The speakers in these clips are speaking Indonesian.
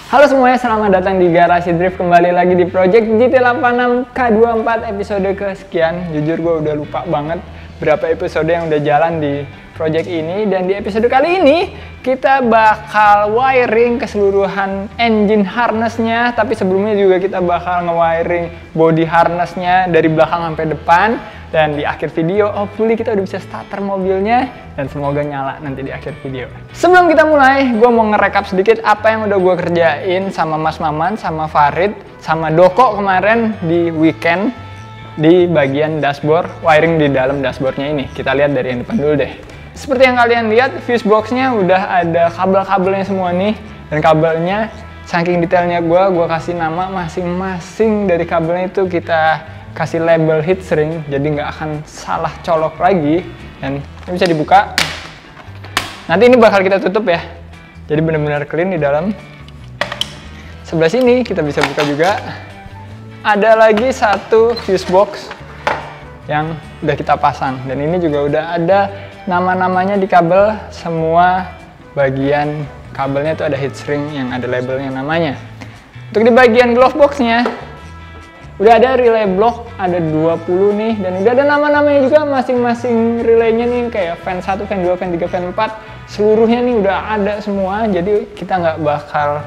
Halo semuanya, selamat datang di Garasi Drift. Kembali lagi di Project GT86 K24 episode kesekian. Jujur gue udah lupa banget berapa episode yang udah jalan di project ini. Dan di episode kali ini kita bakal wiring keseluruhan engine harnessnya. Tapi sebelumnya juga kita bakal nge-wiring body harnessnya dari belakang sampai depan. Dan di akhir video, hopefully kita udah bisa starter mobilnya dan semoga nyala nanti di akhir video. Sebelum kita mulai, gue mau ngerekap sedikit apa yang udah gue kerjain sama Mas Maman, sama Farid, sama Doko kemarin di weekend di bagian dashboard, wiring di dalam dashboardnya ini. Kita lihat dari yang depan dulu deh. Seperti yang kalian lihat, fuse boxnya udah ada kabel-kabelnya semua nih. Dan kabelnya, saking detailnya gue kasih nama masing-masing dari kabelnya itu kita kasih label heatsink, jadi nggak akan salah colok lagi. Dan ini bisa dibuka. Nanti ini bakal kita tutup ya, jadi benar-benar clean di dalam. Sebelah sini kita bisa buka juga. Ada lagi satu fuse box yang udah kita pasang, dan ini juga udah ada nama-namanya di kabel. Semua bagian kabelnya itu ada heatsink yang ada labelnya namanya. Untuk di bagian glove boxnya udah ada relay block, ada 20 nih, dan udah ada nama-namanya juga masing-masing relaynya nih, kayak fan 1, fan 2, fan 3, fan 4, seluruhnya nih udah ada semua. Jadi kita nggak bakal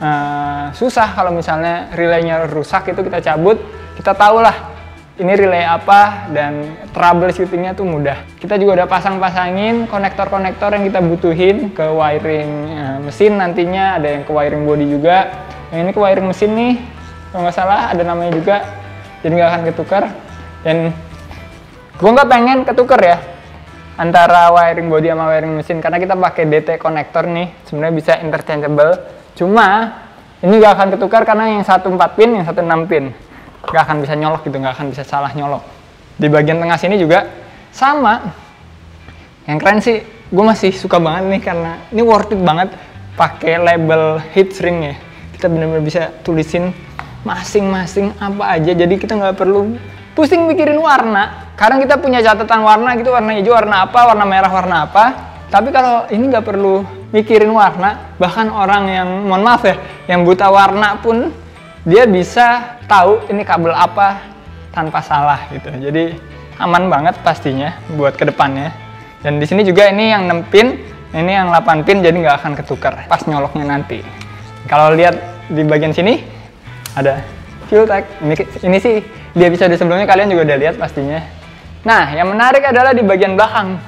susah kalau misalnya relaynya rusak, itu kita cabut, kita tahu lah ini relay apa, dan troubleshootingnya tuh mudah. Kita juga udah pasang-pasangin konektor-konektor yang kita butuhin ke wiring mesin nantinya, ada yang ke wiring body juga. Yang ini ke wiring mesin nih, kalau nggak salah ada namanya juga, jadi nggak akan ketukar. Dan gue nggak pengen ketukar ya antara wiring body sama wiring mesin, karena kita pakai DT konektor nih, sebenarnya bisa interchangeable. Cuma ini nggak akan ketukar karena yang satu 4 pin, yang satu 6 pin, nggak akan bisa nyolok gitu, nggak akan bisa salah nyolok. Di bagian tengah sini juga sama. Yang keren sih, gue masih suka banget nih karena ini worth it banget pakai label heatsink ya. Kita benar-benar bisa tulisin masing-masing apa aja, jadi kita nggak perlu pusing mikirin warna. Karena kita punya catatan warna gitu, warna hijau warna apa, warna merah warna apa. Tapi kalau ini nggak perlu mikirin warna, bahkan orang yang, mohon maaf ya, yang buta warna pun dia bisa tahu ini kabel apa tanpa salah gitu. Jadi aman banget pastinya buat kedepannya. Dan di sini juga ini yang 6 pin, ini yang 8 pin, jadi nggak akan ketukar pas nyoloknya nanti. Kalau lihat di bagian sini ada fuel tank. Ini sih di episode sebelumnya kalian juga udah lihat pastinya. Nah, yang menarik adalah di bagian belakang.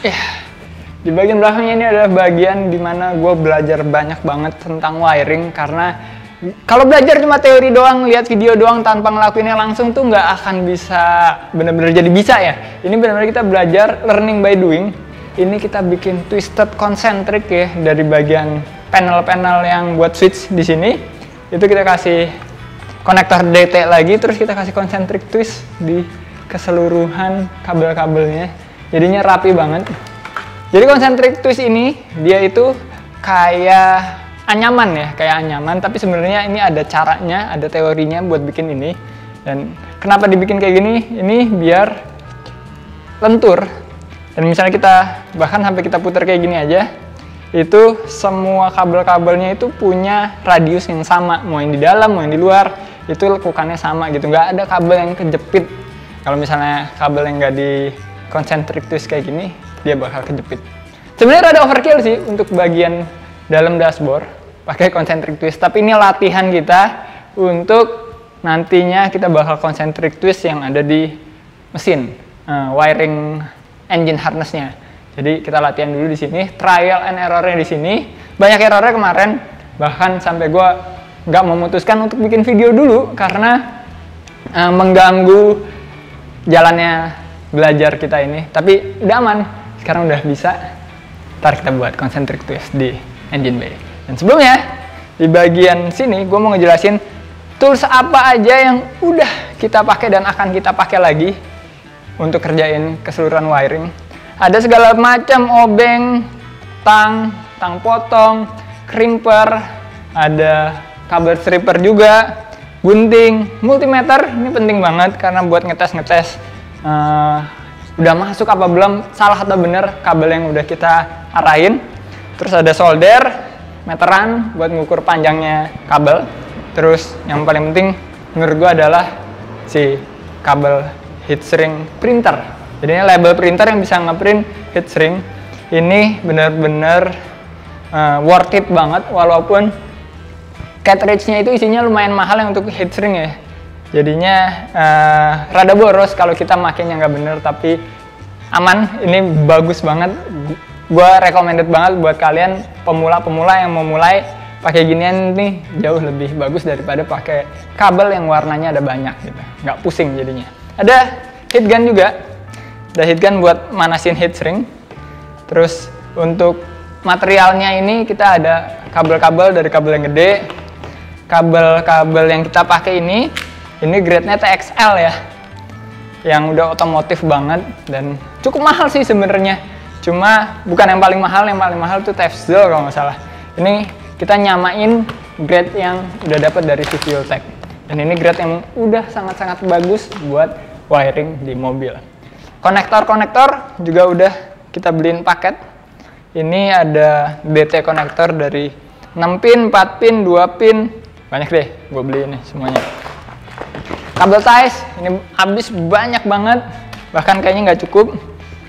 Di bagian belakangnya ini adalah bagian dimana gue belajar banyak banget tentang wiring. Karena kalau belajar cuma teori doang, lihat video doang tanpa ngelakuinnya langsung tuh nggak akan bisa bener-bener jadi bisa ya. Ini bener-bener kita belajar learning by doing. Ini kita bikin twisted concentric ya dari bagian panel-panel yang buat switch di sini. Itu kita kasih konektor DT lagi, terus kita kasih concentric twist di keseluruhan kabel-kabelnya, jadinya rapi banget. Jadi concentric twist ini dia itu kayak anyaman ya, kayak anyaman, tapi sebenarnya ini ada caranya, ada teorinya buat bikin ini. Dan kenapa dibikin kayak gini? Ini biar lentur. Dan misalnya kita bahkan sampai kita putar kayak gini aja, itu semua kabel-kabelnya itu punya radius yang sama, mau yang di dalam mau yang di luar itu lekukannya sama gitu, nggak ada kabel yang kejepit. Kalau misalnya kabel yang nggak di concentric twist kayak gini, dia bakal kejepit. Sebenarnya ada overkill sih untuk bagian dalam dashboard pakai concentric twist, tapi ini latihan kita untuk nantinya kita bakal concentric twist yang ada di mesin, wiring engine harnessnya. Jadi kita latihan dulu di sini, trial and errornya di sini. Banyak errornya kemarin, bahkan sampai gue nggak memutuskan untuk bikin video dulu karena mengganggu jalannya belajar kita ini. Tapi udah aman, sekarang udah bisa. Ntar kita buat concentric twist di engine bay. Dan sebelumnya di bagian sini gue mau ngejelasin tools apa aja yang udah kita pakai dan akan kita pakai lagi untuk kerjain keseluruhan wiring. Ada segala macam obeng, tang potong, crimper, ada kabel stripper juga, gunting, multimeter. Ini penting banget karena buat ngetes udah masuk apa belum, salah atau bener kabel yang udah kita arahin. Terus ada solder, meteran buat ngukur panjangnya kabel. Terus yang paling penting menurut gue adalah si kabel heatshrink printer. Jadi ini label printer yang bisa ngeprint heatshrink. Ini bener-bener worth it banget, walaupun cartridge-nya itu isinya lumayan mahal yang untuk heatshrink ya. Jadinya rada boros kalau kita makainya nggak bener, tapi aman. Ini bagus banget. Gue recommended banget buat kalian pemula-pemula yang mau mulai pakai ginian nih, jauh lebih bagus daripada pakai kabel yang warnanya ada banyak gitu. Nggak pusing jadinya. Ada heat gun juga. Ada heat gun buat manasin heatshrink. Terus untuk materialnya ini kita ada kabel-kabel dari kabel yang gede. Kabel-kabel yang kita pakai ini grade-nya TXL ya, yang udah otomotif banget dan cukup mahal sih sebenarnya. Cuma bukan yang paling mahal tuh Tefzel kalau nggak salah. Ini kita nyamain grade yang udah dapat dari Civil-Tech. Dan ini grade yang udah sangat-sangat bagus buat wiring di mobil. Konektor-konektor juga udah kita beliin paket. Ini ada DT konektor dari 6 pin, 4 pin, 2 pin. Banyak deh gue beli ini semuanya. Kabel ties, ini habis banyak banget. Bahkan kayaknya nggak cukup.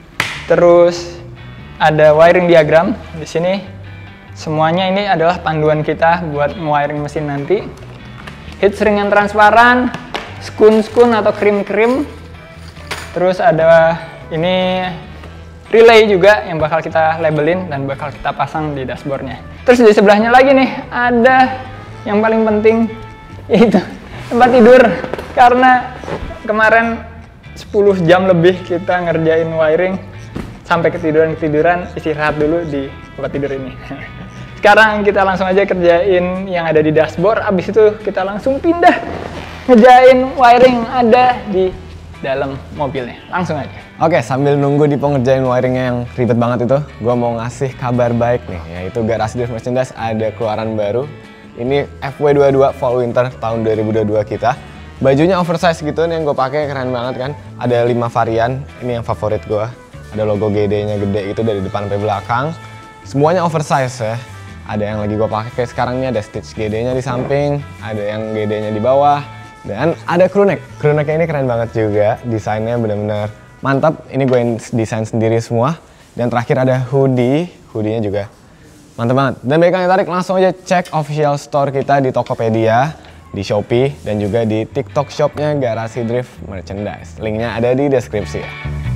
Terus ada wiring diagram. Di sini semuanya ini adalah panduan kita buat nge-wiring mesin nanti. Heatshrink yang transparan, skun atau krim-krim. Terus ada ini relay juga yang bakal kita labelin dan bakal kita pasang di dashboardnya. Terus di sebelahnya lagi nih ada yang paling penting, yaitu tempat tidur. Karena kemarin 10 jam lebih kita ngerjain wiring sampai ketiduran, istirahat dulu di tempat tidur ini. Sekarang kita langsung aja kerjain yang ada di dashboard, abis itu kita langsung pindah ngerjain wiring ada di dalam mobilnya. Langsung aja. Oke, sambil nunggu Dipo ngerjain wiringnya yang ribet banget itu, gue mau ngasih kabar baik nih, yaitu Garasi Drift Merchandise ada keluaran baru. Ini FW22 Fall Winter tahun 2022 kita. Bajunya oversize gitu nih yang gue pakai, keren banget kan. Ada 5 varian, ini yang favorit gue. Ada logo GD-nya gede gitu dari depan sampai belakang. Semuanya oversize ya. Ada yang lagi gue pakai kayak sekarang ini, ada stitch GD-nya di samping, ada yang GD-nya di bawah, dan ada crewneck. Crewneck-nya ini keren banget juga, desainnya benar-benar mantap. Ini gue desain sendiri semua. Dan terakhir ada hoodie-nya juga mantap banget. Dan bagi kalian yang tarik, langsung aja cek official store kita di Tokopedia, di Shopee, dan juga di TikTok shopnya Garasi Drift Merchandise. Linknya ada di deskripsi ya.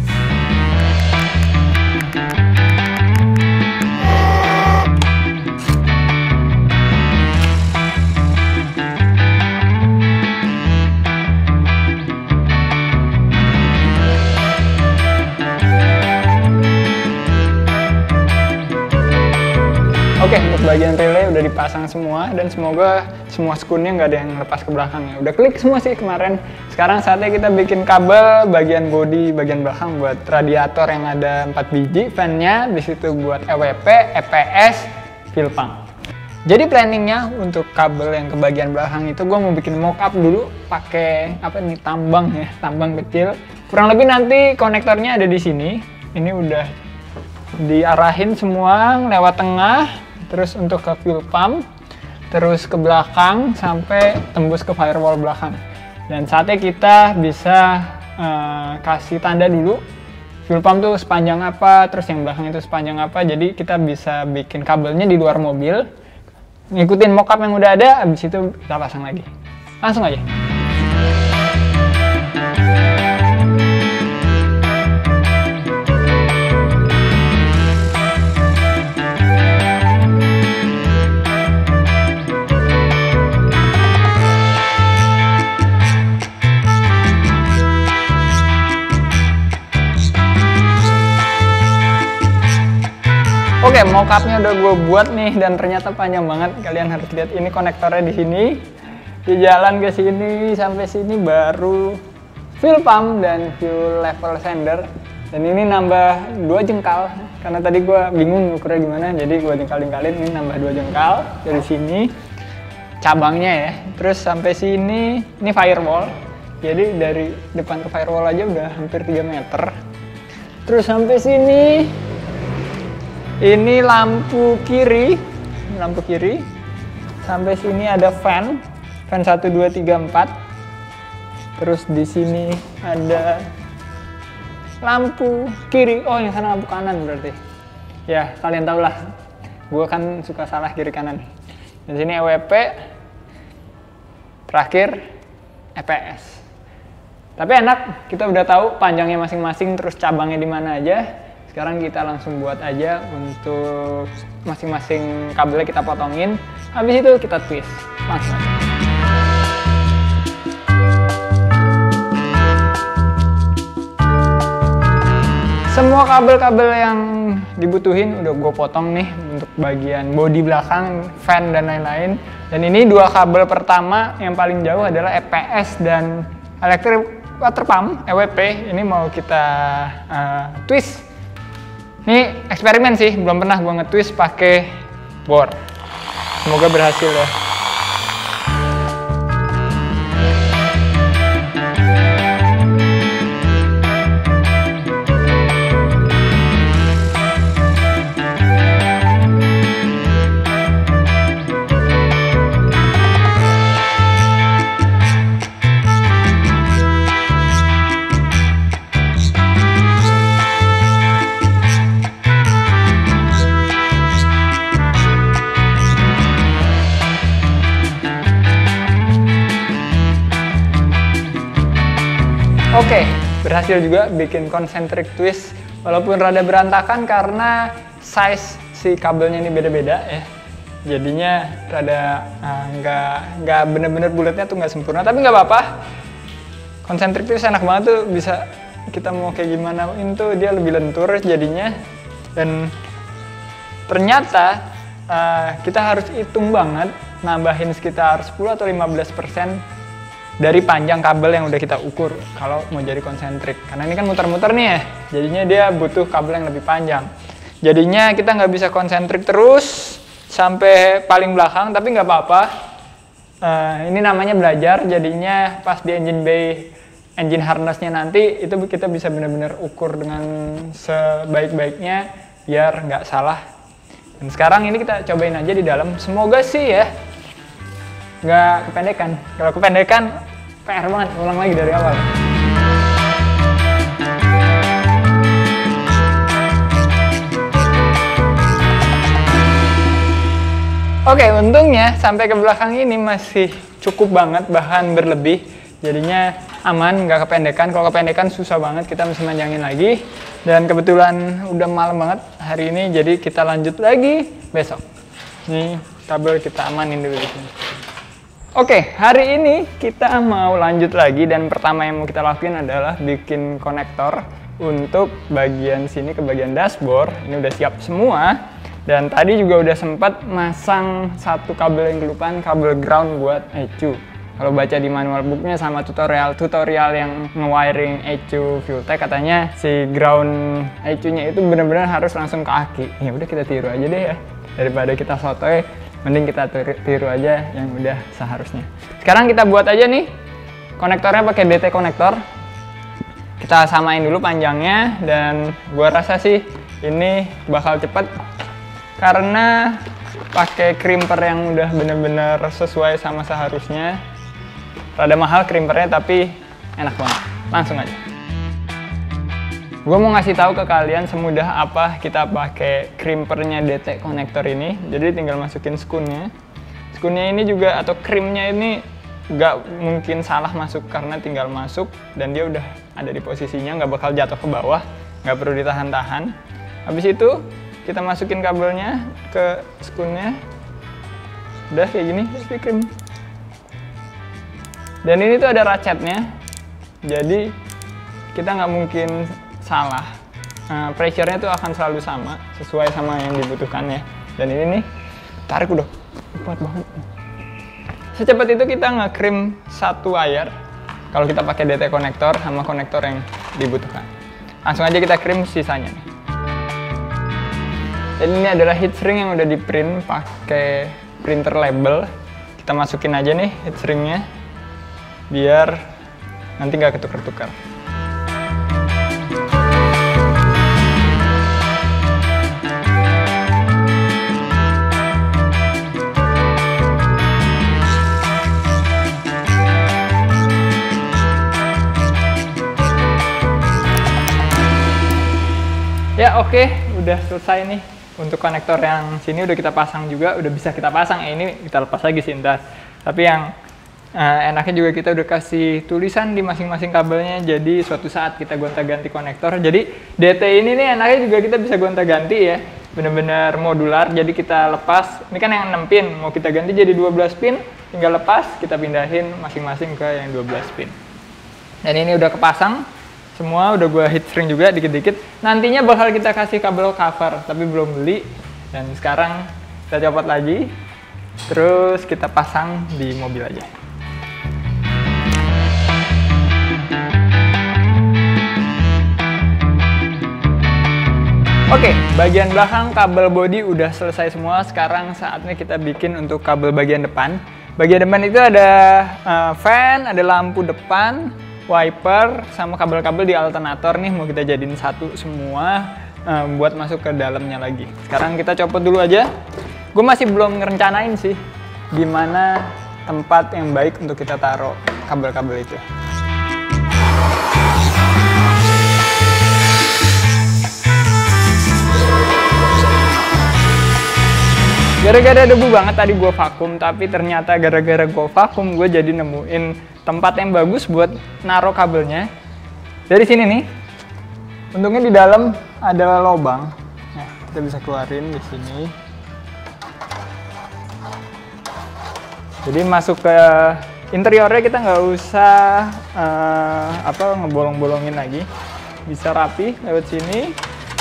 Oke, untuk bagian relay udah dipasang semua dan semoga semua skunnya nggak ada yang lepas ke belakangnya. Udah klik semua sih kemarin. Sekarang saatnya kita bikin kabel bagian bodi, bagian belakang buat radiator yang ada 4 biji, fan-nya, di situ buat EWP, EPS, fuel pump. Jadi planningnya untuk kabel yang ke bagian belakang itu gue mau bikin mockup dulu pakai apa nih, tambang ya, tambang kecil. Kurang lebih nanti konektornya ada di sini. Ini udah diarahin semua lewat tengah. Terus untuk ke fuel pump, terus ke belakang sampai tembus ke firewall belakang. Dan saatnya kita bisa kasih tanda dulu fuel pump tuh sepanjang apa, terus yang belakang itu sepanjang apa. Jadi kita bisa bikin kabelnya di luar mobil, ngikutin mockup yang udah ada, abis itu kita pasang lagi. Langsung aja. Oke, mockupnya udah gue buat nih dan ternyata panjang banget. Kalian harus lihat ini konektornya di sini. Di jalan ke sini sampai sini baru fuel pump dan fuel level sender. Dan ini nambah 2 jengkal karena tadi gue bingung ukurnya gimana. Jadi gue jengkal-jengkalin, ini nambah 2 jengkal dari sini cabangnya ya. Terus sampai sini ini firewall. Jadi dari depan ke firewall aja udah hampir 3 meter. Terus sampai sini ini lampu kiri lampu kiri. Sampai sini ada fan 1, 2, 3, 4. Terus di sini ada lampu kiri. Oh, yang sana lampu kanan berarti. Ya, kalian tau lah. Gue kan suka salah kiri kanan. Di sini EWP. Terakhir EPS. Tapi enak, kita udah tahu panjangnya masing-masing, terus cabangnya di mana aja. Sekarang kita langsung buat aja untuk masing-masing kabelnya kita potongin. Habis itu kita twist. Langsung aja. Semua kabel-kabel yang dibutuhin udah gue potong nih untuk bagian bodi belakang, fan dan lain-lain. Dan ini dua kabel pertama yang paling jauh adalah EPS dan electric water pump, EWP. Ini mau kita twist. Ini eksperimen sih, belum pernah gue nge-twist pakai bor. Semoga berhasil ya. Oke, berhasil juga bikin concentric twist walaupun rada berantakan karena size si kabelnya ini beda-beda ya. Jadinya rada nggak bener-bener bulatnya tuh nggak sempurna, tapi nggak apa-apa. Concentric twist enak banget tuh, bisa kita mau kayak gimana itu dia lebih lentur jadinya. Dan ternyata kita harus hitung banget, nambahin sekitar 10 atau 15% dari panjang kabel yang udah kita ukur kalau mau jadi konsentrik. Karena ini kan muter-muter nih ya, jadinya dia butuh kabel yang lebih panjang. Jadinya kita nggak bisa konsentrik terus sampai paling belakang, tapi nggak apa-apa. Ini namanya belajar, jadinya pas di engine bay, engine harnessnya nanti itu kita bisa benar-benar ukur dengan sebaik-baiknya biar nggak salah. Dan sekarang ini kita cobain aja di dalam, semoga sih ya nggak kependekan. Kalau kependekan, PR banget, ulang lagi dari awal. Oke, untungnya sampai ke belakang ini masih cukup banget, bahan berlebih. Jadinya aman, nggak kependekan. Kalau kependekan susah banget, kita mesti manjangin lagi. Dan kebetulan udah malam banget hari ini, jadi kita lanjut lagi besok. Ini kabel kita amanin dulu di sini. Oke, hari ini kita mau lanjut lagi dan pertama yang mau kita lakuin adalah bikin konektor untuk bagian sini ke bagian dashboard. Ini udah siap semua dan tadi juga udah sempat masang satu kabel yang kelupaan, kabel ground buat ECU. Kalau baca di manual booknya sama tutorial yang nge-wiring ECU Fueltech, katanya si ground ECU-nya itu benar-benar harus langsung ke aki. Ya udah kita tiru aja deh ya, daripada kita sotoy. Mending kita tiru aja yang udah seharusnya. Sekarang kita buat aja nih konektornya pakai DT konektor. Kita samain dulu panjangnya dan gua rasa sih ini bakal cepet karena pakai crimper yang udah bener-bener sesuai sama seharusnya. Rada mahal crimpernya tapi enak banget. Langsung aja. Gue mau ngasih tahu ke kalian semudah apa kita pakai crimpernya DT konektor ini. Jadi tinggal masukin skunnya. Skunnya ini juga atau krimnya ini nggak mungkin salah masuk karena tinggal masuk dan dia udah ada di posisinya, nggak bakal jatuh ke bawah, nggak perlu ditahan-tahan. Habis itu kita masukin kabelnya ke skunnya. Udah kayak gini, di krim. Dan ini tuh ada ratchetnya. Jadi kita nggak mungkin salah. Pressure-nya tuh akan selalu sama, sesuai sama yang dibutuhkan ya. Dan ini nih, tarik udah kuat banget. Secepat itu kita nge-krim satu wire kalau kita pakai DT konektor sama konektor yang dibutuhkan. Langsung aja kita krim sisanya nih. Dan ini adalah heat shrink yang udah di print pakai printer label. Kita masukin aja nih heat shrink-nya biar nanti nggak ketukar-tukar. Ya oke, udah selesai nih. Untuk konektor yang sini udah kita pasang juga, udah bisa kita pasang. Ini kita lepas lagi sih ntar. Tapi yang enaknya juga kita udah kasih tulisan di masing-masing kabelnya, jadi suatu saat kita gonta-ganti konektor. Jadi DT ini nih enaknya juga kita bisa gonta-ganti ya, bener-bener modular. Jadi kita lepas, ini kan yang 6 pin, mau kita ganti jadi 12 pin, tinggal lepas, kita pindahin masing-masing ke yang 12 pin. Dan ini udah kepasang, semua udah gua heat shrink juga dikit-dikit. Nantinya bakal kita kasih kabel cover, tapi belum beli. Dan sekarang kita copot lagi, terus kita pasang di mobil aja. Oke, bagian belakang kabel bodi udah selesai semua. Sekarang saatnya kita bikin untuk kabel bagian depan. Bagian depan itu ada fan, ada lampu depan, wiper, sama kabel-kabel di alternator nih mau kita jadiin satu semua buat masuk ke dalamnya lagi. Sekarang kita copot dulu aja. Gue masih belum ngerencanain sih gimana tempat yang baik untuk kita taruh kabel-kabel itu. Gara-gara debu banget tadi gue vakum, tapi ternyata gara-gara gue vakum gue jadi nemuin tempat yang bagus buat naruh kabelnya. Dari sini nih, untungnya di dalam ada lubang. Nah, kita bisa keluarin di sini. Jadi masuk ke interiornya kita nggak usah ngebolong-bolongin lagi, bisa rapi lewat sini.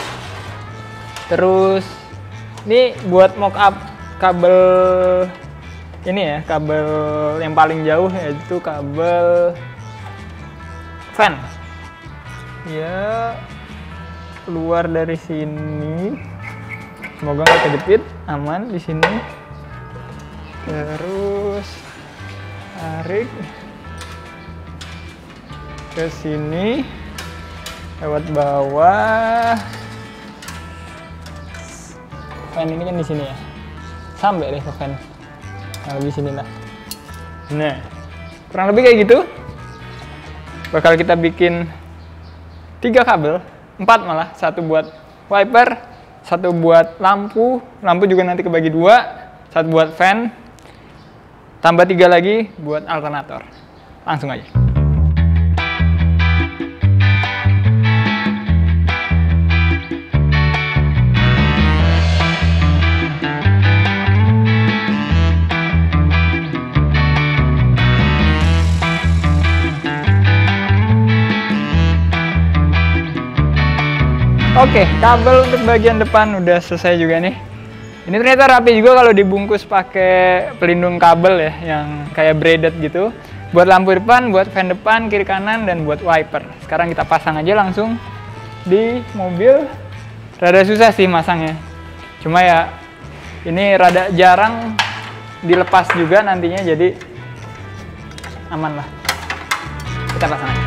Terus ini buat mock up kabel ini ya, kabel yang paling jauh yaitu kabel fan. Ya, keluar dari sini. Semoga nggak kejepit, aman di sini. Terus tarik ke sini lewat bawah. Fan ini kan di sini ya, sampai deh ke fan. Nah, lebih sini lah. Nah, kurang lebih kayak gitu. Bakal kita bikin 3 kabel, 4 malah. 1 buat wiper, 1 buat lampu, lampu juga nanti kebagi 2, 1 buat fan, tambah 3 lagi buat alternator. Langsung aja. Oke, kabel untuk bagian depan udah selesai juga nih. Ini ternyata rapi juga kalau dibungkus pakai pelindung kabel ya, yang kayak braided gitu. Buat lampu depan, buat fan depan, kiri kanan, dan buat wiper. Sekarang kita pasang aja langsung di mobil. Rada susah sih masangnya. Cuma ya, ini rada jarang dilepas juga nantinya, jadi aman lah. Kita pasang aja.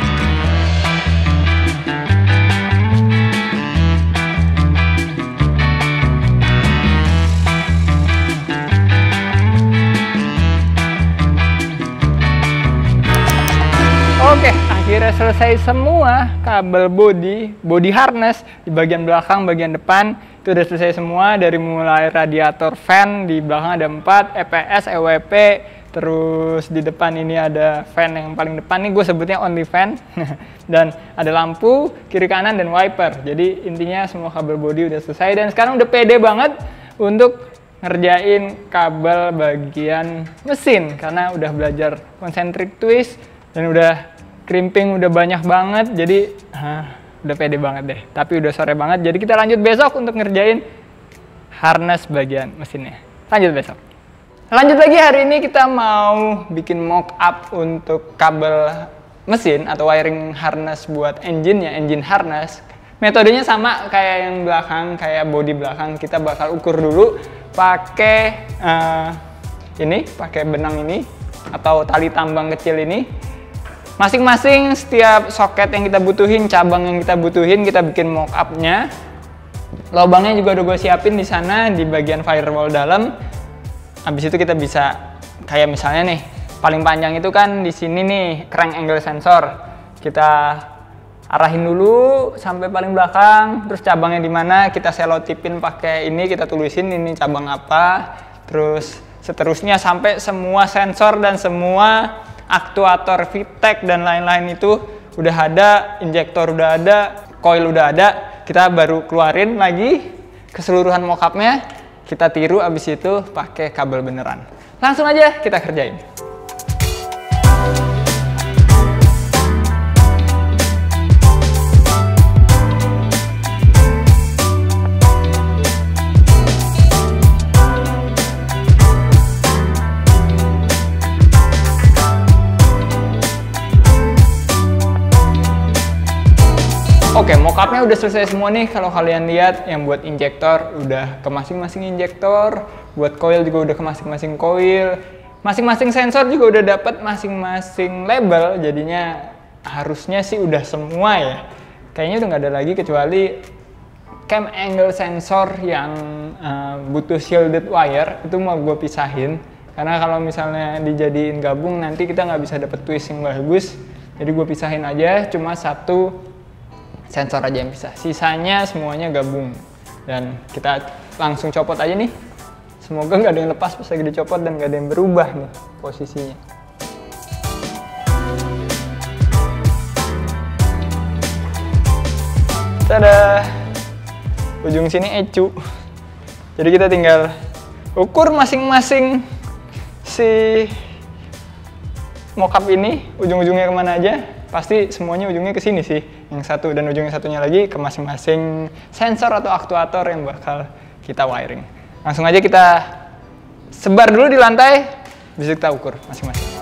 Oke, akhirnya selesai semua kabel body harness di bagian belakang, bagian depan itu udah selesai semua. Dari mulai radiator fan di belakang ada 4, EPS, EWP, terus di depan ini ada fan yang paling depan nih gue sebutnya only fan, dan ada lampu kiri kanan dan wiper. Jadi intinya semua kabel body udah selesai dan sekarang udah pede banget untuk ngerjain kabel bagian mesin karena udah belajar concentric twist dan udah crimping udah banyak banget, jadi udah pede banget deh. Tapi udah sore banget, jadi kita lanjut besok untuk ngerjain harness bagian mesinnya. Lanjut besok. Lanjut lagi, hari ini kita mau bikin mock up untuk kabel mesin atau wiring harness buat engine-nya, engine harness. Metodenya sama kayak yang belakang, kayak body belakang. Kita bakal ukur dulu pakai pakai benang ini atau tali tambang kecil ini. Masing-masing setiap soket yang kita butuhin, cabang yang kita butuhin, kita bikin mock up-nya. Lubangnya juga udah gue siapin di sana di bagian firewall dalam. Habis itu kita bisa kayak misalnya nih, paling panjang itu kan di sini nih crank angle sensor. Kita arahin dulu sampai paling belakang, terus cabangnya di mana kita selotipin pakai ini, kita tulisin ini cabang apa, terus seterusnya sampai semua sensor dan semua aktuator VTEC dan lain-lain itu udah ada, injektor udah ada, coil udah ada, kita baru keluarin lagi keseluruhan mockupnya, kita tiru abis itu pakai kabel beneran. Langsung aja kita kerjain. Oke, mockupnya udah selesai semua nih. Kalau kalian lihat yang buat injektor udah ke masing-masing injektor, buat coil juga udah ke masing-masing coil, masing-masing sensor juga udah dapat masing-masing label. Jadinya harusnya sih udah semua ya. Kayaknya udah nggak ada lagi kecuali cam angle sensor yang butuh shielded wire, itu mau gue pisahin. Karena kalau misalnya dijadiin gabung nanti kita nggak bisa dapet twist yang bagus. Jadi gue pisahin aja, cuma satu sensor aja yang bisa, sisanya semuanya gabung. Dan kita langsung copot aja nih. Semoga nggak ada yang lepas pas lagi dicopot dan nggak ada yang berubah nih posisinya. Tada! Ujung sini ecu. Jadi kita tinggal ukur masing-masing si mockup ini, ujung-ujungnya kemana aja. Pasti semuanya ujungnya ke sini sih, yang satu, dan ujungnya satunya lagi ke masing-masing sensor atau aktuator yang bakal kita wiring. Langsung aja kita sebar dulu di lantai, bisa kita ukur masing-masing.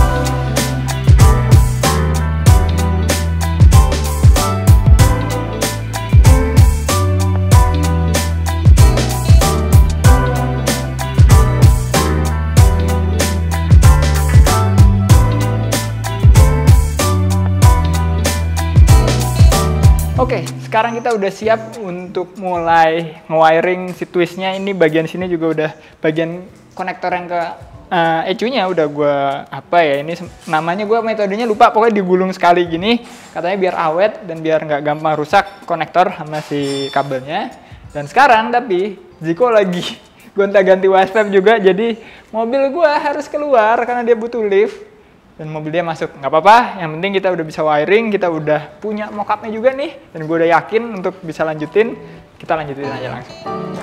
Oke, sekarang kita udah siap untuk mulai nge-wiring si twistnya. Ini bagian sini juga udah bagian konektor yang ke ECU-nya udah gue ini namanya gue metodenya lupa, pokoknya digulung sekali gini katanya biar awet dan biar nggak gampang rusak konektor sama si kabelnya. Dan sekarang tapi Ziko lagi gonta-ganti waspap juga, jadi mobil gue harus keluar karena dia butuh lift. Dan mobil dia masuk, nggak apa-apa, yang penting kita udah bisa wiring, kita udah punya mockupnya juga nih, dan gue udah yakin untuk bisa lanjutin, kita lanjutin aja langsung.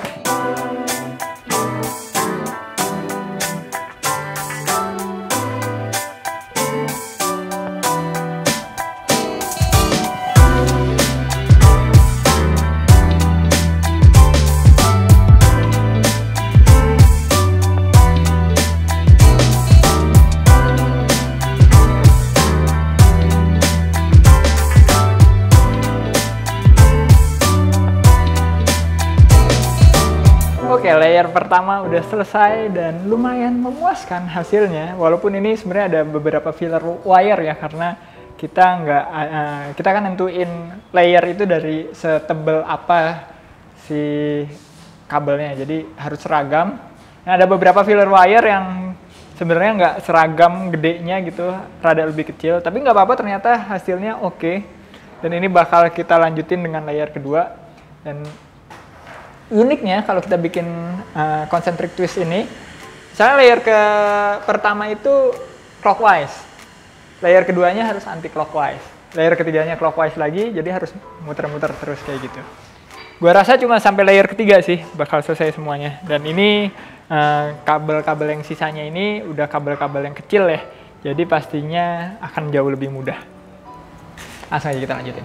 Oke, layer pertama udah selesai dan lumayan memuaskan hasilnya. Walaupun ini sebenarnya ada beberapa filler wire ya, karena kita kan nentuin layer itu dari setebal apa si kabelnya, jadi harus seragam. Nah, ada beberapa filler wire yang sebenarnya nggak seragam gedenya gitu, rada lebih kecil. Tapi nggak apa-apa, ternyata hasilnya oke. Dan ini bakal kita lanjutin dengan layer kedua. Dan uniknya kalau kita bikin concentric twist ini, misalnya layer pertama itu clockwise, layer keduanya harus anti clockwise, layer ketiganya clockwise lagi, jadi harus muter-muter terus kayak gitu. Gua rasa cuma sampai layer ketiga sih bakal selesai semuanya. Dan ini kabel-kabel yang sisanya ini udah kabel-kabel yang kecil ya, jadi pastinya akan jauh lebih mudah. Langsung aja kita lanjutin.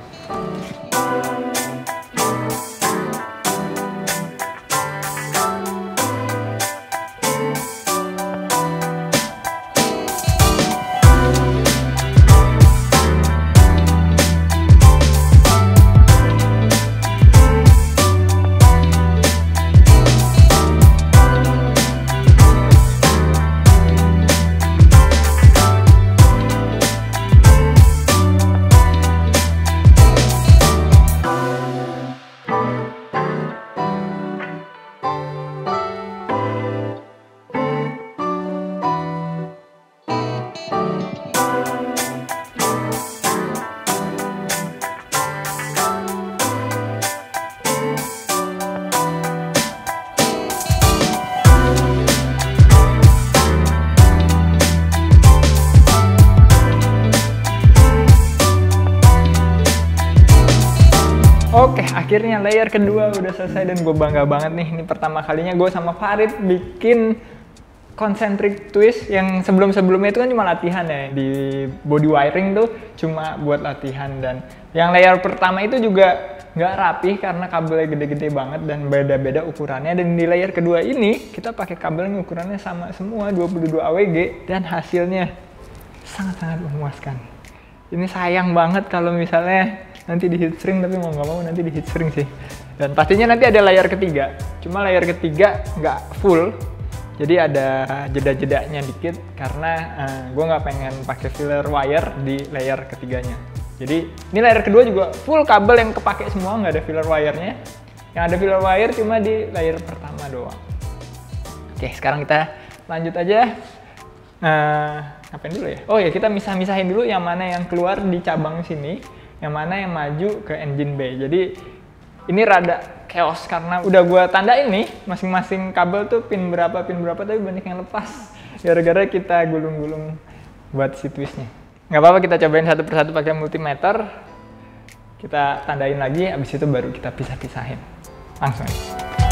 akhirnya layer kedua udah selesai dan gue bangga banget nih. Ini pertama kalinya gue sama Farid bikin concentric twist. Yang sebelum-sebelumnya itu kan cuma latihan ya, di body wiring tuh cuma buat latihan. Dan yang layer pertama itu juga nggak rapih karena kabelnya gede-gede banget dan beda-beda ukurannya. Dan di layer kedua ini kita pakai kabel yang ukurannya sama semua, 22 AWG, dan hasilnya sangat-sangat memuaskan. Ini sayang banget kalau misalnya nanti di heatshrink, tapi mau nggak mau nanti di heatshrink sih. Dan pastinya nanti ada layer ketiga, cuma layer ketiga nggak full. Jadi ada jeda-jedanya dikit karena gue nggak pengen pakai filler wire di layer ketiganya. Jadi ini layer kedua juga full kabel yang kepake semua, nggak ada filler wire-nya. Yang ada filler wire cuma di layer pertama doang. Oke, sekarang kita lanjut aja. Ngapain dulu ya? Oh ya, kita misah-misahin dulu yang mana yang keluar di cabang sini, yang mana yang maju ke engine bay. Jadi ini rada chaos karena udah gue tandain nih masing-masing kabel tuh pin berapa tapi banyak yang lepas gara-gara kita gulung-gulung buat si twistnya. Nggak apa-apa, kita cobain satu persatu pakai multimeter, kita tandain lagi, abis itu baru kita pisah-pisahin langsung aja.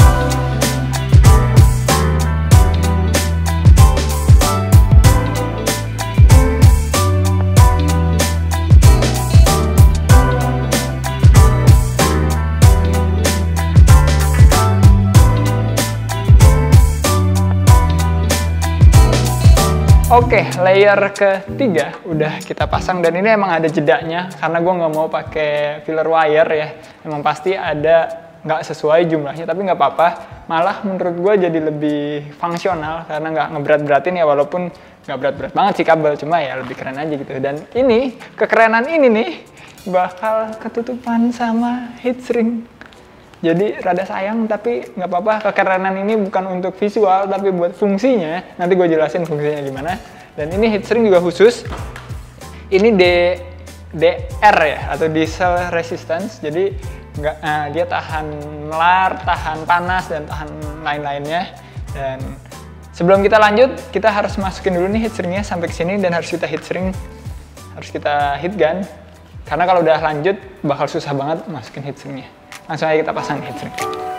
Oke, layer ketiga udah kita pasang dan ini emang ada jedanya karena gue nggak mau pakai filler wire ya. Emang pasti ada nggak sesuai jumlahnya, tapi nggak apa-apa. Malah menurut gue jadi lebih fungsional karena nggak ngeberat-beratin ya, walaupun nggak berat-berat banget sih kabel, cuma ya lebih keren aja gitu. Dan ini, kekerenan ini nih bakal ketutupan sama heatshrink. Jadi rada sayang, tapi nggak apa-apa. Kekerenan ini bukan untuk visual, tapi buat fungsinya. Nanti gue jelasin fungsinya gimana. Dan ini heatshrink juga khusus. Ini DR ya, atau diesel resistance. Jadi dia tahan melar, tahan panas, dan tahan lain-lainnya. Dan sebelum kita lanjut, kita harus masukin dulu nih heatshrink-nya sampai ke sini, dan harus kita heatshrink, harus kita heat gun. Karena kalau udah lanjut, bakal susah banget masukin heatshrink-nya. Langsung aja kita pasang heatshrink.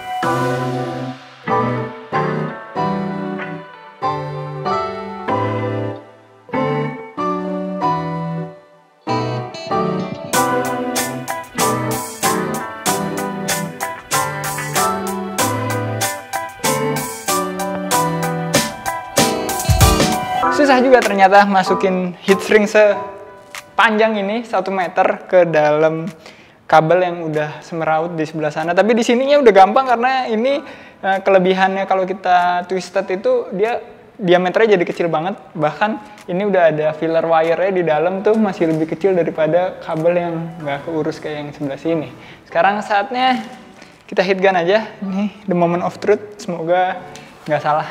Susah juga ternyata masukin heatshrink sepanjang ini 1 meter ke dalam kabel yang udah semeraut di sebelah sana. Tapi di sininya udah gampang karena ini kelebihannya kalau kita twisted itu dia diameternya jadi kecil banget. Bahkan ini udah ada filler wire-nya di dalam tuh masih lebih kecil daripada kabel yang nggak keurus kayak yang sebelah sini. Sekarang saatnya kita heat gun aja. Ini the moment of truth. Semoga nggak salah.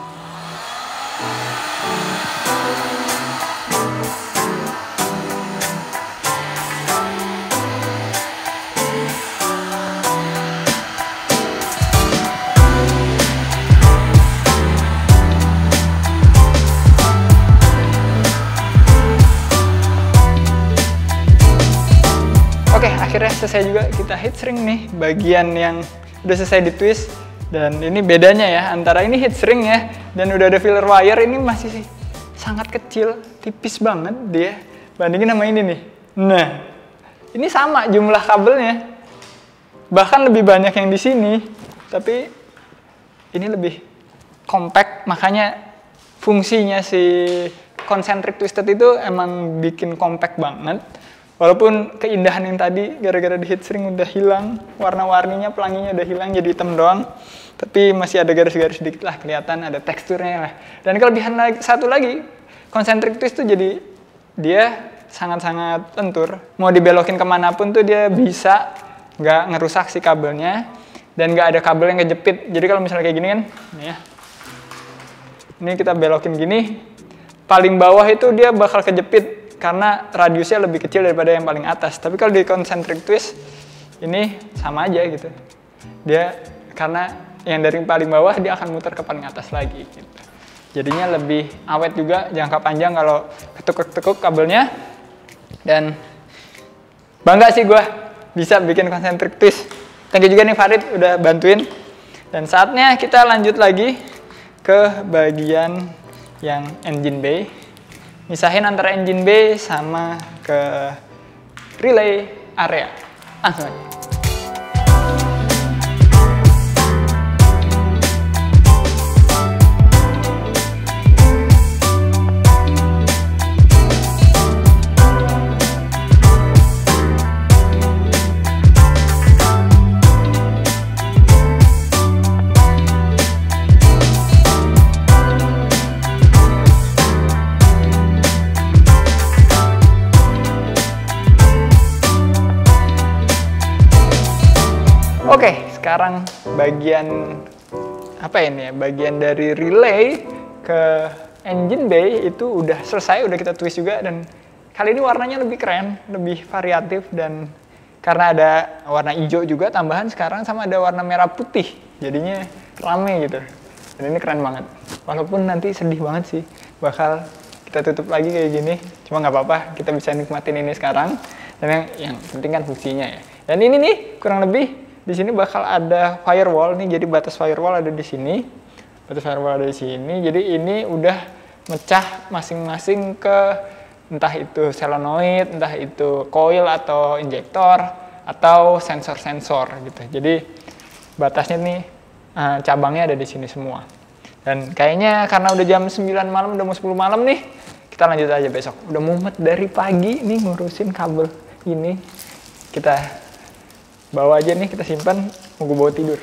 Oke, akhirnya selesai juga kita heatshrink nih, bagian yang udah selesai di twist. Dan ini bedanya ya, antara ini heatshrink ya, dan udah ada filler wire, ini masih sangat kecil, tipis banget dia, bandingin sama ini nih. Nah, ini sama jumlah kabelnya, bahkan lebih banyak yang di sini, tapi ini lebih compact, makanya fungsinya si concentric twisted itu emang bikin compact banget. Walaupun keindahan yang tadi gara-gara di heatshrink udah hilang, warna-warninya, pelanginya udah hilang jadi hitam doang, tapi masih ada garis-garis sedikit lah kelihatan, ada teksturnya lah. Dan kelebihan satu lagi, concentric twist tuh jadi dia sangat-sangat lentur. Mau dibelokin kemanapun tuh dia bisa, nggak ngerusak si kabelnya, dan nggak ada kabel yang kejepit. Jadi kalau misalnya kayak gini kan, nih ya, ini kita belokin gini, paling bawah itu dia bakal kejepit karena radiusnya lebih kecil daripada yang paling atas. Tapi kalau di concentric twist ini sama aja gitu. Dia karena yang dari paling bawah dia akan muter ke paling atas lagi gitu. Jadinya lebih awet juga jangka panjang kalau ketukuk-tekuk kabelnya. Dan bangga sih gue bisa bikin concentric twist Thank you juga nih Farid udah bantuin. Dan saatnya kita lanjut lagi ke bagian yang engine bay. Misahin antara engine bay sama ke relay area. Langsung aja. Oke, sekarang bagian apa ini ya? Bagian dari relay ke engine bay itu udah selesai, udah kita twist juga, dan kali ini warnanya lebih keren, lebih variatif, dan karena ada warna hijau juga tambahan sekarang sama ada warna merah putih, jadinya rame gitu. Dan ini keren banget. Walaupun nanti sedih banget sih, bakal kita tutup lagi kayak gini, cuma nggak apa-apa, kita bisa nikmatin ini sekarang. Dan yang penting kan fungsinya ya. Dan ini nih kurang lebih di sini bakal ada firewall nih, jadi batas firewall ada di sini, batas firewall ada di sini. Jadi ini udah mecah masing-masing ke entah itu solenoid, entah itu coil atau injektor atau sensor-sensor gitu. Jadi batasnya nih cabangnya ada di sini semua. Dan kayaknya karena udah jam 9 malam, udah mau 10 malam nih, kita lanjut aja besok. Udah mumet dari pagi nih ngurusin kabel ini. Kita bawa aja nih, kita simpan, mau gue bawa tidur.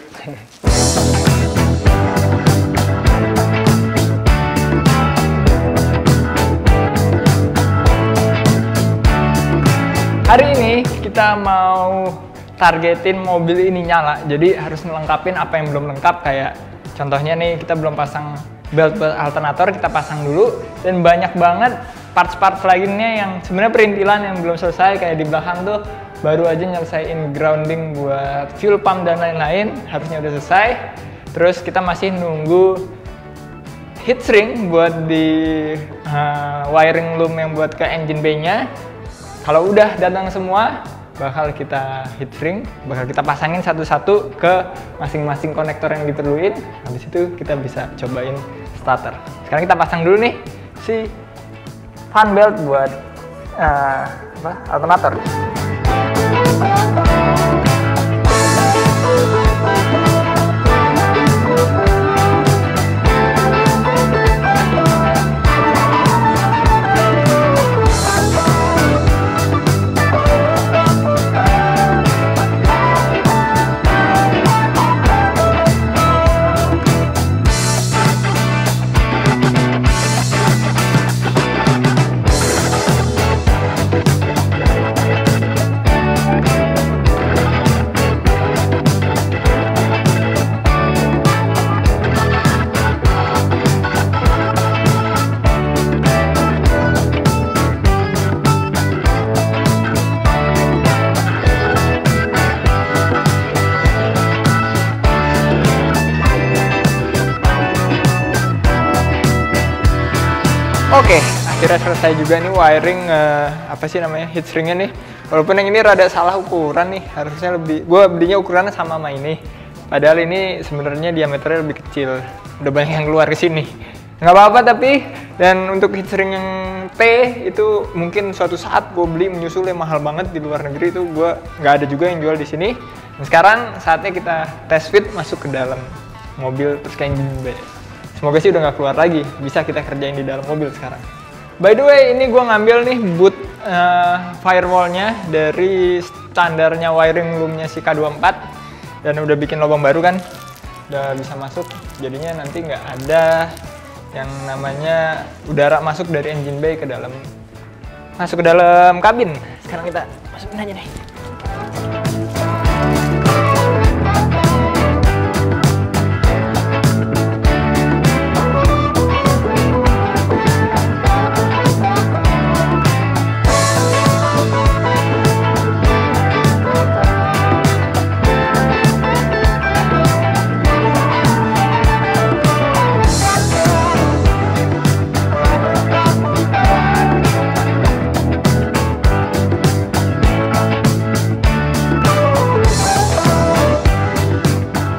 Hari ini kita mau targetin mobil ini nyala, jadi harus ngelengkapin apa yang belum lengkap. Kayak contohnya nih, kita belum pasang belt alternator, kita pasang dulu. Dan banyak banget parts-parts lainnya yang sebenarnya perintilan yang belum selesai, kayak di belakang tuh baru aja nyelesain grounding buat fuel pump dan lain-lain, harusnya udah selesai. Terus kita masih nunggu heat shrink buat di wiring loom yang buat ke engine bay-nya. Kalau udah datang semua, bakal kita heat shrink, bakal kita pasangin satu-satu ke masing-masing konektor yang diperluin. Habis itu kita bisa cobain starter. Sekarang kita pasang dulu nih si fan belt buat alternator. Oke, akhirnya selesai juga nih wiring apa sih namanya, heat shrinknya nih. Walaupun yang ini rada salah ukuran nih, harusnya lebih, gue belinya ukurannya sama ini. Padahal ini sebenarnya diameternya lebih kecil. Udah banyak yang keluar ke sini. Nggak apa-apa tapi, dan untuk heat shrink yang T itu mungkin suatu saat gue beli menyusul yang mahal banget di luar negeri, itu gue nggak ada juga yang jual di sini. Dan sekarang saatnya kita test fit masuk ke dalam mobil terus kayak gini. Semoga sih udah nggak keluar lagi, bisa kita kerjain di dalam mobil sekarang. By the way, ini gue ngambil nih boot firewallnya dari standarnya wiring loomnya si K24, dan udah bikin lubang baru kan, udah bisa masuk. Jadinya nanti nggak ada yang namanya udara masuk dari engine bay ke dalam, masuk ke dalam kabin. Sekarang kita masukin aja nih.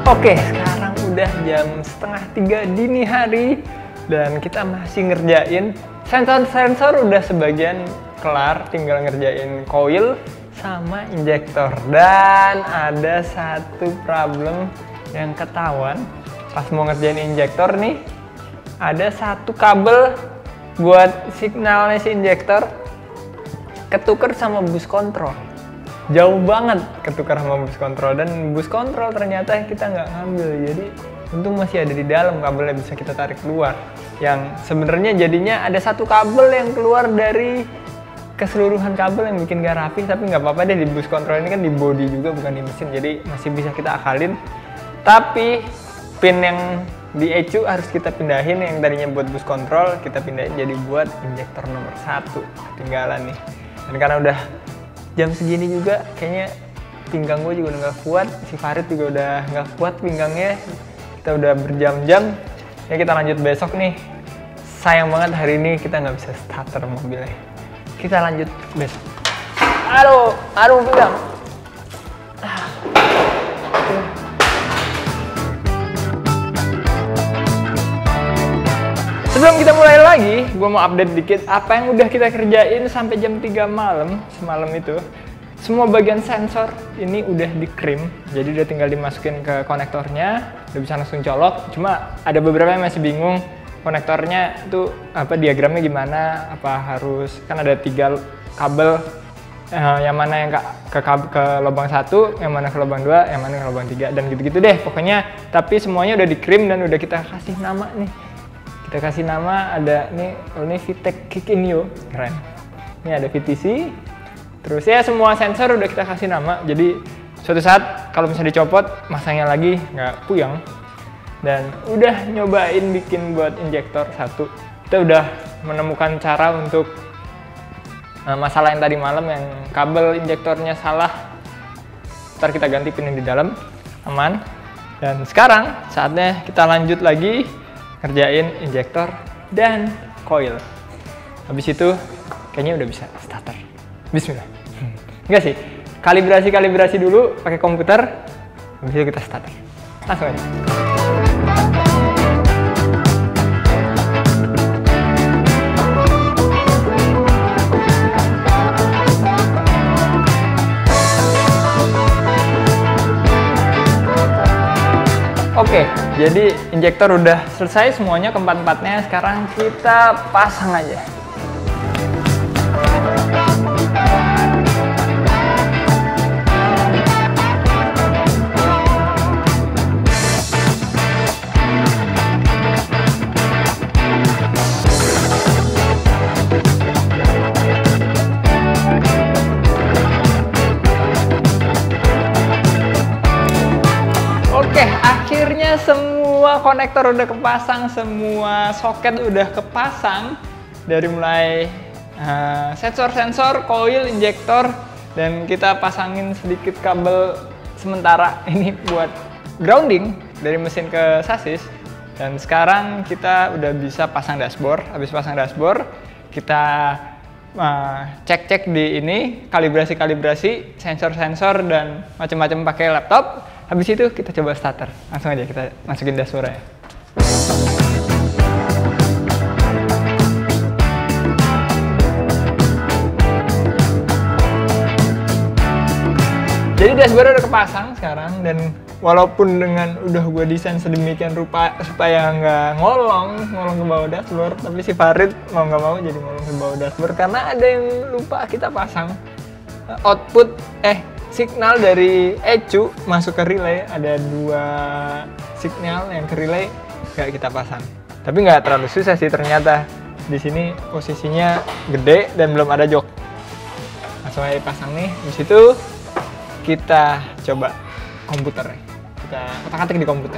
Oke, sekarang udah jam setengah 3 dini hari dan kita masih ngerjain sensor udah sebagian kelar, tinggal ngerjain coil sama injektor. Dan ada satu problem yang ketahuan pas mau ngerjain injektor nih, ada satu kabel buat signalnya si injektor ketuker sama bus kontrol. Jauh banget ketukar sama bus kontrol, dan bus kontrol ternyata kita nggak ngambil, jadi untung masih ada di dalam kabelnya, bisa kita tarik keluar. Yang sebenarnya jadinya ada satu kabel yang keluar dari keseluruhan kabel yang bikin gak rapi, tapi nggak apa-apa deh, di bus kontrol ini kan di body juga bukan di mesin, jadi masih bisa kita akalin. Tapi pin yang di ECU harus kita pindahin, yang tadinya buat bus kontrol kita pindahin jadi buat injektor nomor 1, ketinggalan nih. Dan karena udah jam segini juga kayaknya pinggang gue juga udah nggak kuat, si Farid juga udah nggak kuat pinggangnya, kita udah berjam-jam ya. Kita lanjut besok nih, sayang banget hari ini kita nggak bisa starter mobilnya, kita lanjut besok. Aduh pinggang. Sebelum kita mulai lagi, gue mau update dikit apa yang udah kita kerjain sampai jam 3 malam semalam itu. Semua bagian sensor ini udah di-crimp, jadi udah tinggal dimasukin ke konektornya, udah bisa langsung colok. Cuma ada beberapa yang masih bingung konektornya itu apa, diagramnya gimana, apa harus, kan ada 3 kabel, yang mana yang ke lubang 1, yang mana ke lubang 2, yang mana ke lubang 3, dan gitu-gitu deh pokoknya. Tapi semuanya udah di-crimp dan udah kita kasih nama nih. Kita kasih nama, ada nih, ini VTEC Kick In You, keren. Ini ada VTC, terus ya semua sensor udah kita kasih nama. Jadi suatu saat kalau misalnya dicopot, masangnya lagi nggak puyeng. Dan udah nyobain bikin buat injektor 1. Kita udah menemukan cara untuk masalah yang tadi malam, yang kabel injektornya salah. Ntar kita ganti pin yang di dalam, aman. Dan sekarang saatnya kita lanjut lagi kerjain injektor dan coil. Habis itu kayaknya udah bisa starter. Bismillah. Enggak sih, kalibrasi dulu pakai komputer, habis itu kita starter. Langsung aja. Oke, jadi injektor udah selesai semuanya, keempat-empatnya. Sekarang kita pasang aja. Oke, akhirnya semua konektor udah kepasang, semua soket udah kepasang, dari mulai sensor, coil, injektor, dan kita pasangin sedikit kabel sementara ini buat grounding dari mesin ke sasis. Dan sekarang kita udah bisa pasang dashboard. Habis pasang dashboard, kita cek di ini, kalibrasi sensor dan macam-macam pakai laptop. Habis itu kita coba starter. Langsung aja kita masukin dashboardnya. Jadi dashboard udah kepasang sekarang, dan walaupun dengan udah gue desain sedemikian rupa supaya nggak ngolong ke bawah dashboard, tapi si Farid mau nggak mau jadi ngolong ke bawah dashboard karena ada yang lupa kita pasang. Output signal dari ECU masuk ke relay, ada 2 signal yang ke relay nggak kita pasang. Tapi nggak terlalu susah sih ternyata. Di sini posisinya gede dan belum ada jok. Langsung aja pasang nih. Di situ kita coba komputernya. Kita otak-atik di komputer.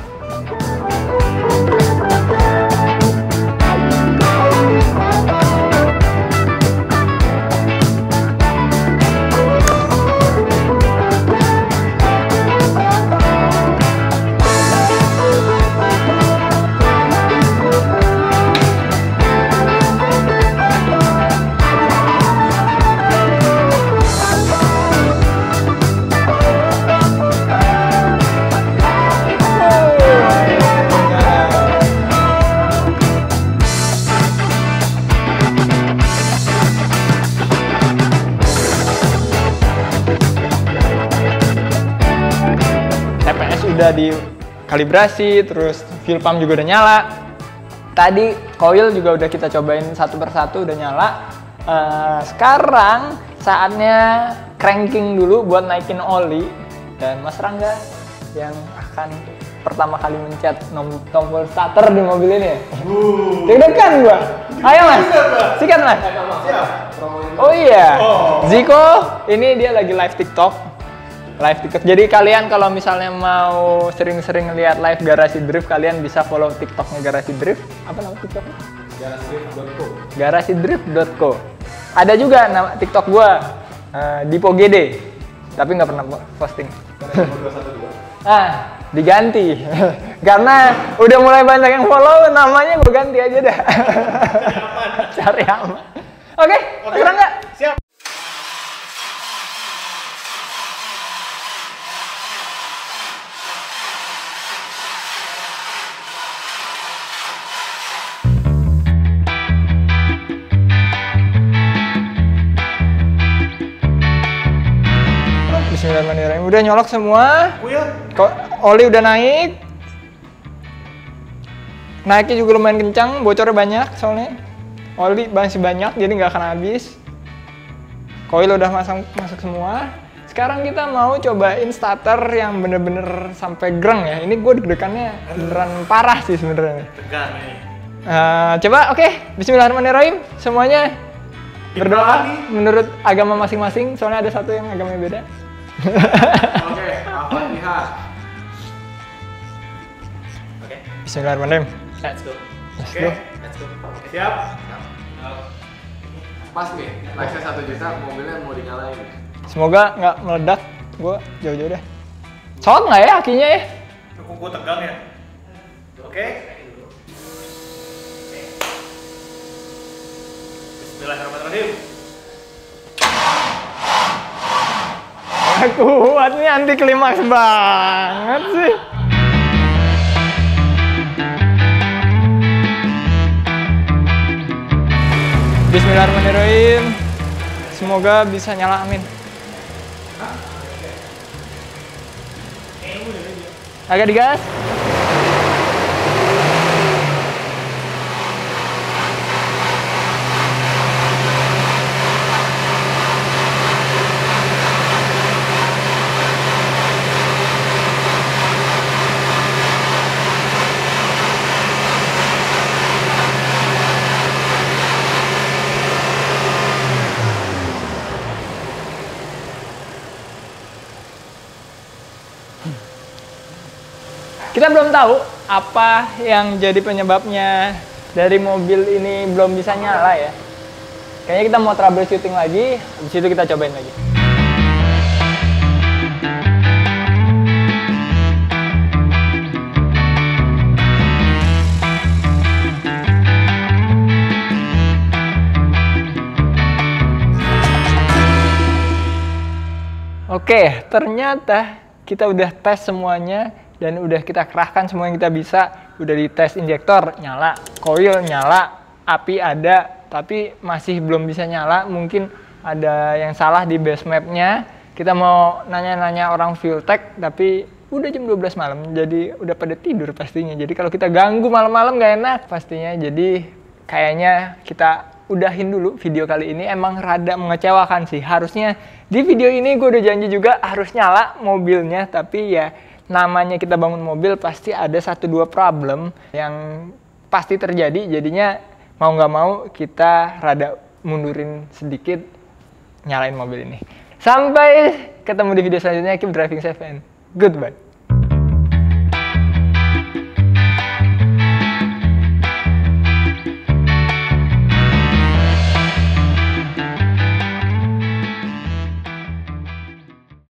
udah dikalibrasi, terus fuel pump juga udah nyala. Tadi coil juga udah kita cobain satu persatu udah nyala. Sekarang saatnya cranking dulu buat naikin oli, dan Mas Rangga yang akan pertama kali mencet tombol starter di mobil ini. Deg-degan gua. Ayo Mas, sikat Mas. Oh iya, Ziko ini dia lagi live TikTok. Jadi kalian kalau misalnya mau sering-sering lihat live Garasi Drift, kalian bisa follow TikToknya Garasi Drift. Apa nama TikToknya? Garasidrift.co. Garasidrift.co. Ada juga nama TikTok gua, Dipo GD, tapi nggak pernah posting. Diganti karena udah mulai banyak yang follow, namanya gue ganti aja dah. Cari aman. Oke, kurang nggak? Siap. Bismillahirrahmanirrahim. Udah nyolok semua. Kok oli udah naik. Naiknya juga lumayan kencang, bocornya banyak soalnya. Oli masih banyak, jadi nggak akan habis. Coil udah masuk semua. Sekarang kita mau cobain starter yang bener-bener sampai greng ya. Ini gue deg-degannya beneran parah sih sebenarnya. Tegang nih. Coba, oke. Bismillahirrahmanirrahim. Semuanya berdoa menurut agama masing-masing, soalnya ada satu yang agamanya beda. Oke, Al-Fatihah. Oke. Bismillahirrahmanirrahim. Let's go. Let's go. Let's go. Siap? Pas nih, like-nya 1 juta, mobilnya mau dinyalain. Semoga nggak meledak. Gue jauh-jauh deh. Colok nggak ya akinya ya? Gue tegang ya. Oke. Bismillahirrahmanirrahim. Kuat nih, anti klimaks banget sih. Bismillahirrahmanirrahim. Semoga bisa nyala, amin. Agak digas. Kita belum tahu apa yang jadi penyebabnya dari mobil ini belum bisa nyala ya. Kayaknya kita mau troubleshooting lagi, habis itu kita cobain lagi. Oke, ternyata kita udah tes semuanya dan udah kita kerahkan semua yang kita bisa. Udah dites injektor, nyala, coil nyala, api ada, tapi masih belum bisa nyala. Mungkin ada yang salah di base mapnya. Kita mau nanya-nanya orang fuel tech, tapi udah jam 12 malam, jadi udah pada tidur pastinya. Jadi kalau kita ganggu malam-malam nggak enak pastinya. Jadi kayaknya kita udahin dulu video kali ini. Emang rada mengecewakan sih. Harusnya di video ini gue udah janji juga harus nyala mobilnya, tapi ya namanya kita bangun mobil pasti ada 1-2 problem yang pasti terjadi. Jadinya mau nggak mau kita rada mundurin sedikit nyalain mobil ini. Sampai ketemu di video selanjutnya. Keep driving safe and goodbye.